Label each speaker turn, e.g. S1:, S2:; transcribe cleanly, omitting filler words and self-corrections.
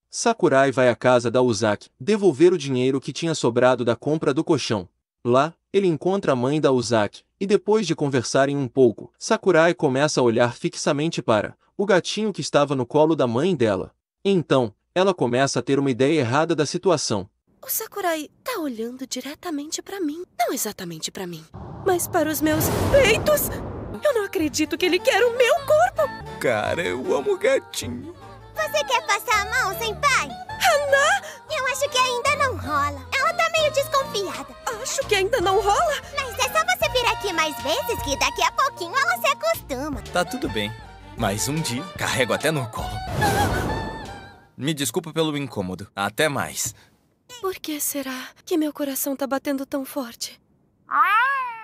S1: Sakurai vai à casa da Uzaki, devolver o dinheiro que tinha sobrado da compra do colchão. Lá, ele encontra a mãe da Uzaki, e depois de conversarem um pouco, Sakurai começa a olhar fixamente para o gatinho que estava no colo da mãe dela. Então, ela começa a ter uma ideia errada da situação.
S2: O Sakurai tá olhando diretamente pra mim. Não exatamente pra mim, mas para os meus peitos. Eu não acredito que ele quer o meu corpo.
S3: Cara, eu amo gatinho.
S4: Você quer passar a mão, senpai?
S2: Hana!
S4: Eu acho que ainda não rola. Ela tá meio desconfiada.
S2: Acho que ainda não rola.
S4: Mas é só você vir aqui mais vezes que daqui a pouquinho ela se acostuma.
S3: Tá tudo bem. Mas um dia, carrego até no colo. Me desculpa pelo incômodo. Até mais.
S2: Por que será que meu coração tá batendo tão forte?